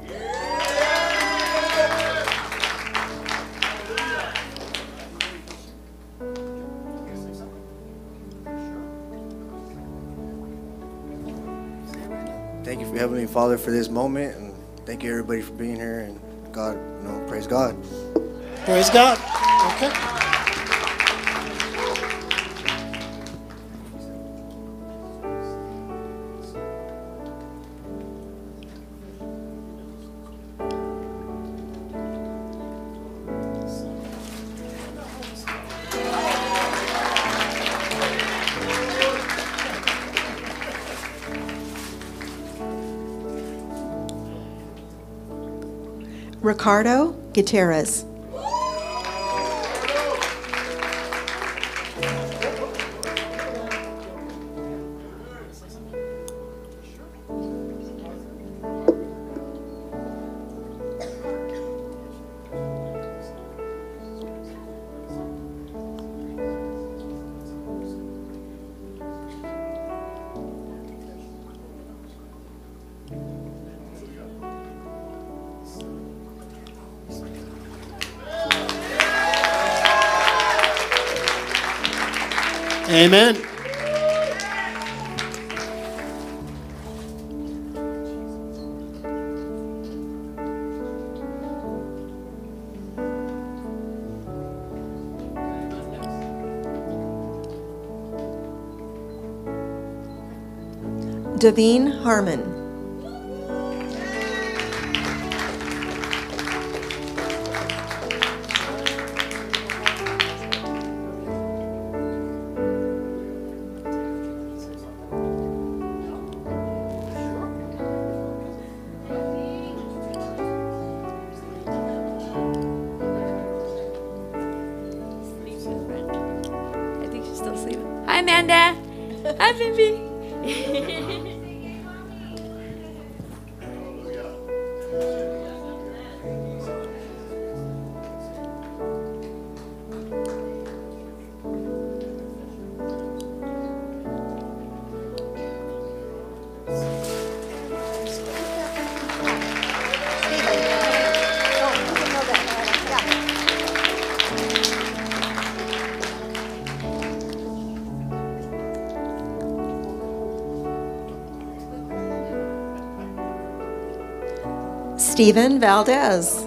Speaker 9: Thank you, Heavenly Father, for this moment, and thank you, everybody, for being here. And God, praise God.
Speaker 2: Praise God. Okay.
Speaker 5: Ricardo Gutierrez.
Speaker 2: Amen.
Speaker 5: Davine Harmon.
Speaker 4: I think she's still sleeping. Hi, Amanda. Hi, baby.
Speaker 5: Stephen Valdez.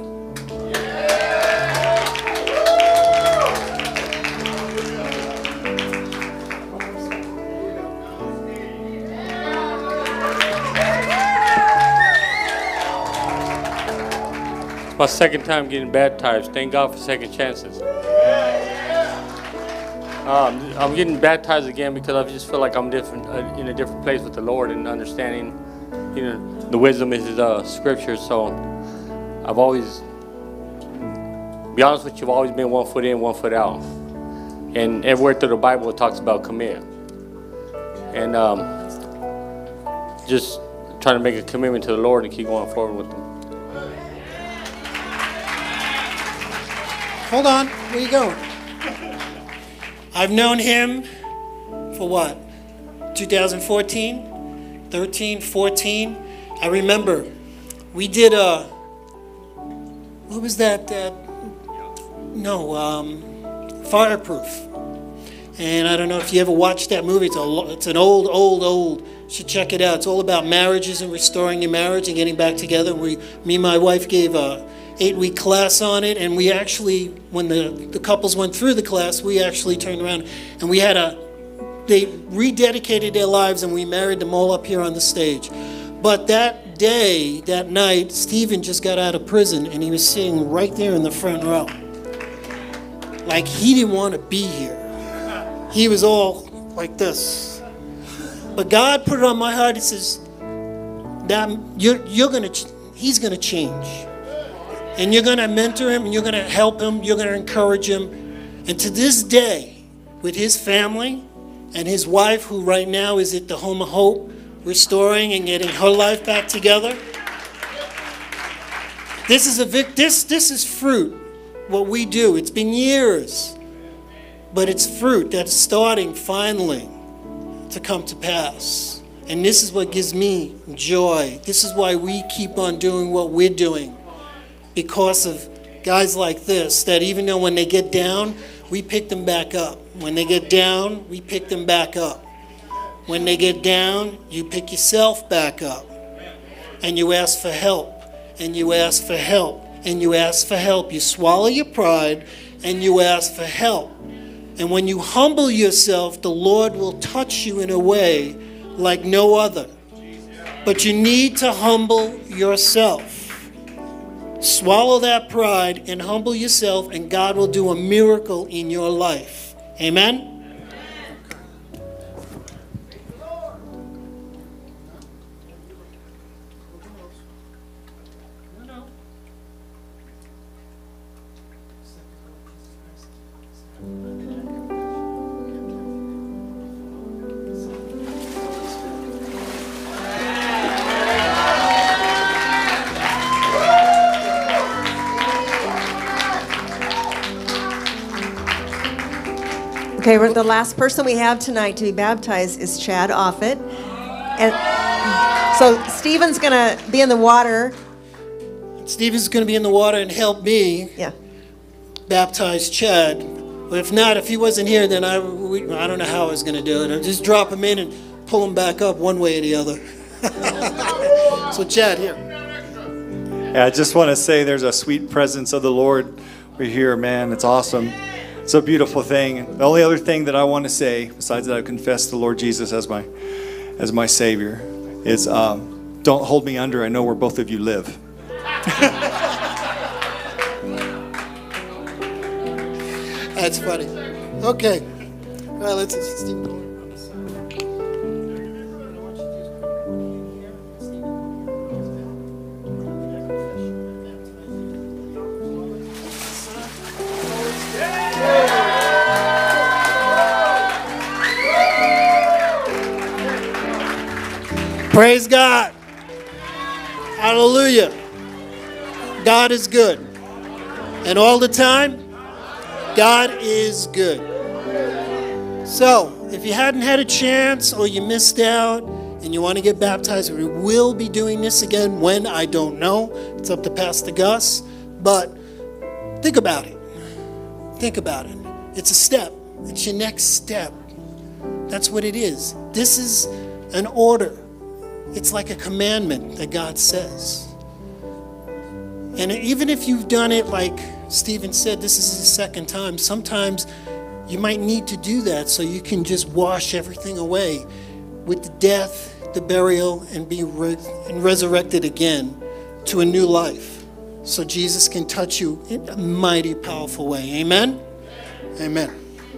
Speaker 10: My second time getting baptized. Thank God for second chances. I'm getting baptized again because I just feel like I'm different, in a different place with the Lord and understanding, the wisdom is His scriptures. So I've always, be honest with you, I've always been 1 foot in, 1 foot out. And everywhere through the Bible it talks about commit. And just trying to make a commitment to the Lord and keep going forward with Him.
Speaker 2: Hold on. Where you going? I've known him for what? 2014, 13, 14. I remember we did what was that? Fireproof. And I don't know if you ever watched that movie. It's an old. You should check it out. It's all about marriages and restoring your marriage and getting back together. Me and my wife gave 8-week class on it, and we actually, when the couples went through the class, we actually turned around and we had they rededicated their lives, and we married them all up here on the stage. But that day, that night, Stephen just got out of prison, and he was sitting right there in the front row. Like he didn't want to be here. He was all like this. But God put it on my heart. He says, he's going to change. And you're going to mentor him, and you're going to help him, you're going to encourage him. And to this day, with his family and his wife, who right now is at the Home of Hope, restoring and getting her life back together. This is fruit, what we do. It's been years, but it's fruit that's starting finally to come to pass. And this is what gives me joy. This is why we keep on doing what we're doing, because of guys like this, that even though when they get down, we pick them back up. When they get down, we pick them back up. When they get down, you pick yourself back up. And you ask for help. And you ask for help. And you ask for help. You swallow your pride and you ask for help. And when you humble yourself, the Lord will touch you in a way like no other. But you need to humble yourself. Swallow that pride and humble yourself, and God will do a miracle in your life. Amen?
Speaker 5: Okay, the last person we have tonight to be baptized is Chad Offit. And so Stephen's going to be in the water.
Speaker 2: Stephen's going to be in the water and help me baptize Chad. But if not, if he wasn't here, then I don't know how I was going to do it. I'd just drop him in and pull him back up one way or the other. So Chad, here.
Speaker 3: Yeah, I just want to say there's a sweet presence of the Lord. We're here, man. It's awesome. It's a beautiful thing. The only other thing that I want to say, besides that I confess the Lord Jesus as my Savior, is don't hold me under. I know where both of you live.
Speaker 2: That's funny. Okay. All right, let's Steve go. Praise God. Hallelujah. God is good. And all the time, God is good. So, if you hadn't had a chance or you missed out and you want to get baptized, we will be doing this again. When, I don't know. It's up to Pastor Gus. But think about it. Think about it. It's a step. It's your next step. That's what it is. This is an order. It's like a commandment that God says. And even if you've done it, like Stephen said, this is his second time, sometimes you might need to do that so you can just wash everything away with the death, the burial, and be resurrected again to a new life. So Jesus can touch you in a mighty powerful way. Amen? Amen.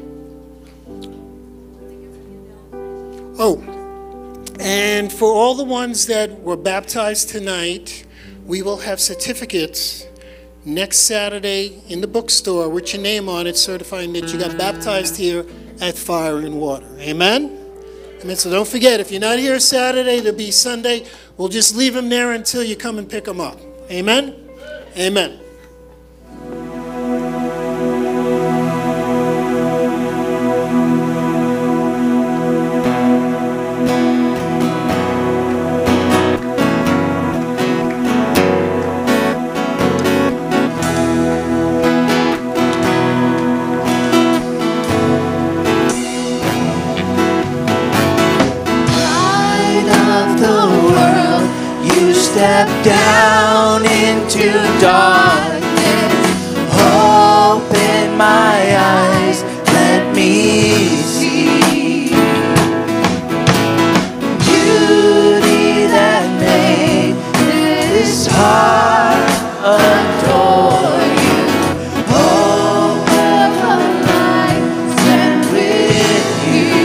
Speaker 2: Oh. And for all the ones that were baptized tonight, we will have certificates next Saturday in the bookstore with your name on it, certifying that you got baptized here at Fire and Water. Amen? Amen. So don't forget, if you're not here Saturday, it'll be Sunday. We'll just leave them there until you come and pick them up. Amen? Amen.
Speaker 1: Light of the world, You stepped down into darkness. Open my eyes, let me see beauty that made this heart adore you. Open my eyes, stand with you.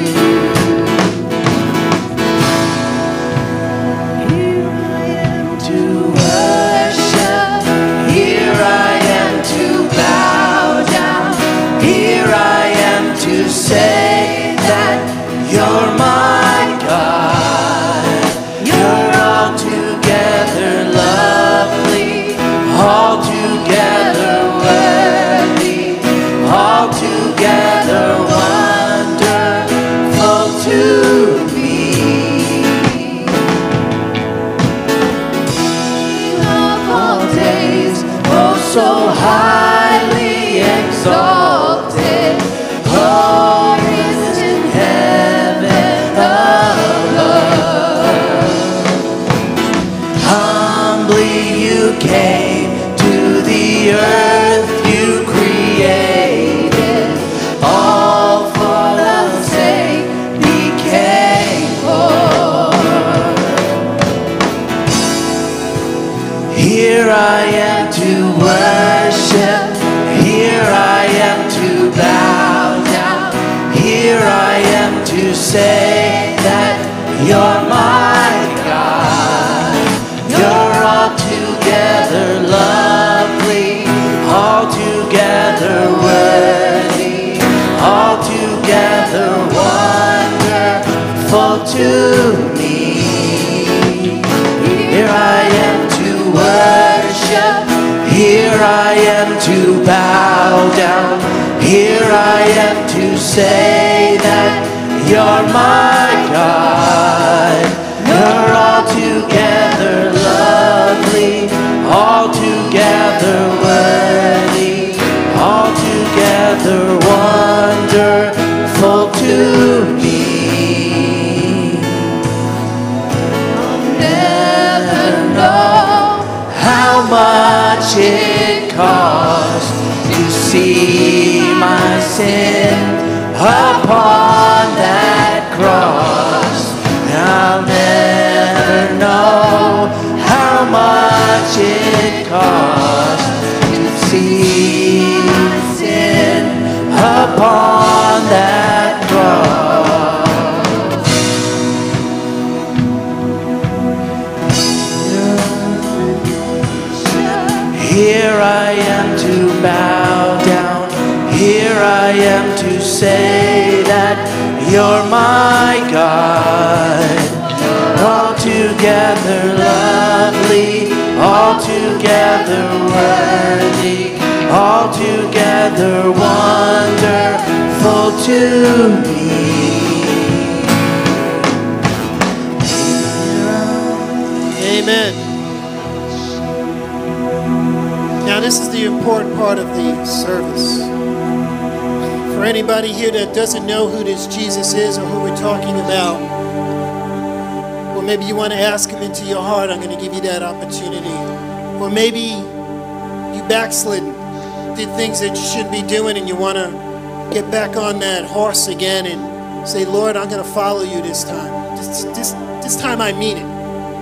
Speaker 1: Here I am to worship. Here I am to bow down. Here I am to say that you're my God. You're altogether lovely, altogether worthy, altogether wonderful to me. Of all days, oh so highly exalted, oh is in heaven above. Humbly you came to the earth you created, all for love's sake became poor. Here I am to worship, here I am to bow down, here I am to say that you're my God. You're altogether lovely, altogether worthy, altogether wonderful to me. Here I am to worship, here I am to bow down, here I am to say that you're my God. You're altogether lovely, altogether worthy, altogether wonderful to me. I'll never know how much it cost to see my sin upon that cross. I'll never know how much it cost to see my sin upon that cross. Here I am to bow down, here I am to say that you're my God. Altogether lovely, altogether worthy, altogether wonderful to me.
Speaker 2: Amen. Now, this is the important part of the service. For anybody here that doesn't know who this Jesus is or who we're talking about, or maybe you want to ask him into your heart, I'm going to give you that opportunity. Or maybe you backslidden, did things that you shouldn't be doing, and you want to get back on that horse again and say, Lord, I'm going to follow you this time. This time I mean it.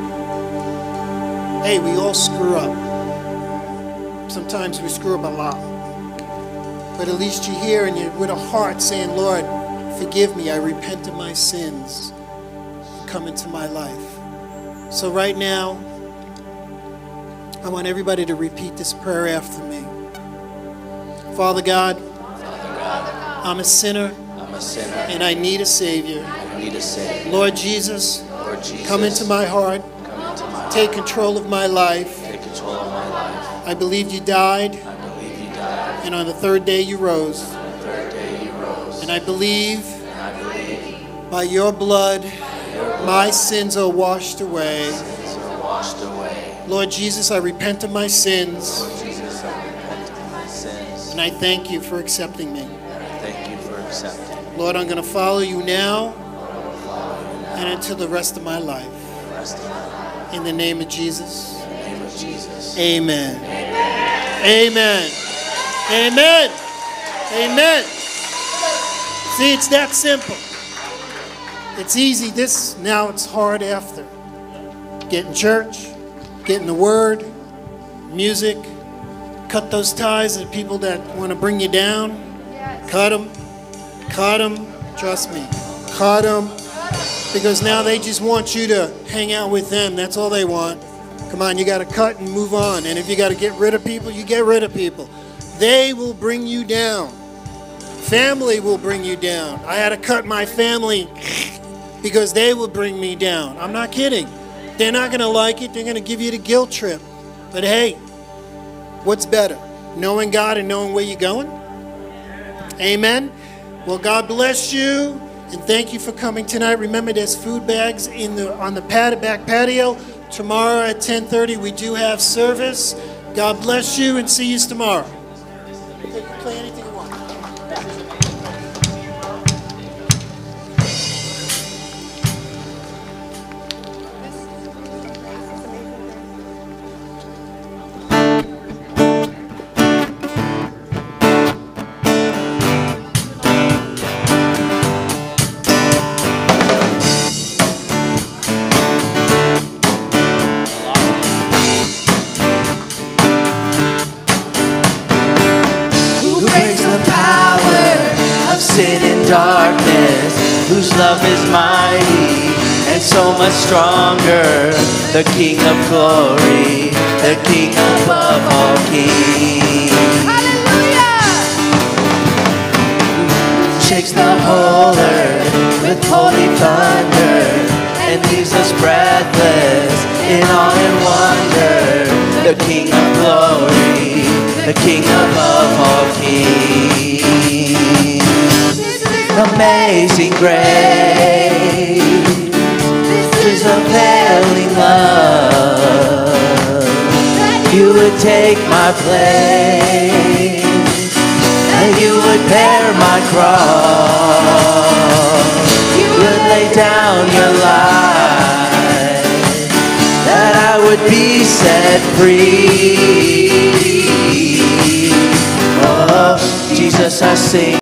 Speaker 2: Hey, we all screw up. Sometimes we screw up a lot. But at least you're here and you're with a heart saying, Lord, forgive me. I repent of my sins. Come into my life. So right now, I want everybody to repeat this prayer after me. Father God, I'm a sinner. And I need a Savior. Lord Jesus, come into my heart. Take control of my life. I believe you died. And on the third day you rose. And I believe by your blood my sins are washed away. Lord Jesus, I repent of my sins. And I thank you for accepting me. Lord, I'm going to follow you now and until the rest of my life. In the name of Jesus. Amen. Amen. Amen. Amen. See, it's that simple. It's easy this, now it's hard after. Get in church, get in the Word, music, cut those ties to people that want to bring you down. Cut them, trust me, cut them. Because now they just want you to hang out with them. That's all they want. Come on, you got to cut and move on. And if you got to get rid of people, you get rid of people. They will bring you down. Family will bring you down. I had to cut my family because they will bring me down. I'm not kidding. They're not going to like it. They're going to give you the guilt trip. But hey, what's better? Knowing God and knowing where you're going? Amen. Well, God bless you. And thank you for coming tonight. Remember, there's food bags on the back patio. Tomorrow at 10:30, we do have service. God bless you, and see you tomorrow. Play anything you want.
Speaker 1: Sin in darkness, whose love is mighty and so much stronger. The King of glory, the King above all kings.
Speaker 4: Hallelujah!
Speaker 1: Shakes the whole earth with holy thunder and leaves us breathless in awe and wonder. The King of glory, the King above all kings. Amazing grace, this is availing love. You would take my place, and you would bear my cross. You would lay down your life, that I would be set free. Oh, Jesus, I sing.